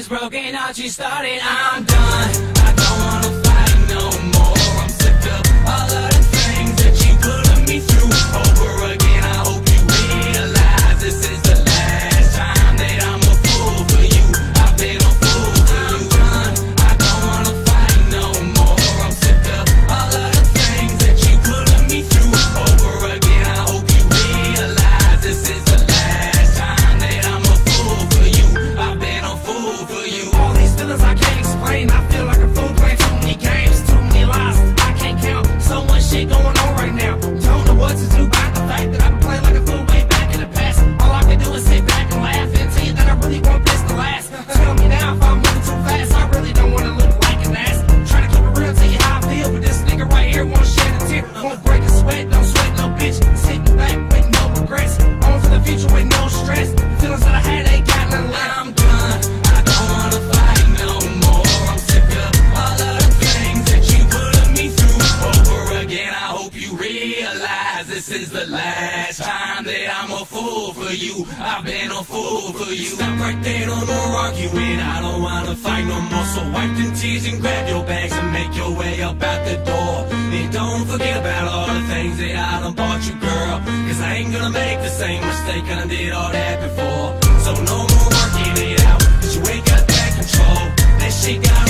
is broken, now she started. I'm done, I don't wanna fight no more. I'm sick of all of the things that you put me through over again. I hope you realize this is the last time that I'm a fool for you. I've been a fool for you. I'm done, I don't wanna fight no more. I'm sick of all of the things that you put me through over again. I hope you realize this is the last time that I'm a fool for you. I've been a fool for you. All these feelings I can't explain. I feel like a fool playing too many games, too many lies I can't count. So much shit going on right now. Don't know what to do about the fact that I've been playing like a fool way back in the past. All I can do is sit back and laugh and tell you that I really want this to last. Tell me now if I'm moving too fast. I really don't want to look like an ass. Trying to keep it real, tell you how I feel, but this nigga right here won't shed a tear. Won't break a sweat, don't sweat no bitch. Sitting back with no regrets. On for the future with no stress. The feelings that I had ain't got nothing left. I'm done, I don't wanna fight no more. I'm sick of all of the things that you put me through over again. I hope you realize this is the last time that I'm a fool for you. I've been a fool for you. Stop right there, no more arguing. I don't wanna fight no more. So wipe them tears and grab your bags and make your way up out the door. And don't forget about all the things that I done bought you, girl. Cause I ain't gonna make the same mistake I done did all that before. So no more working it out, cause you ain't got that control. That shit got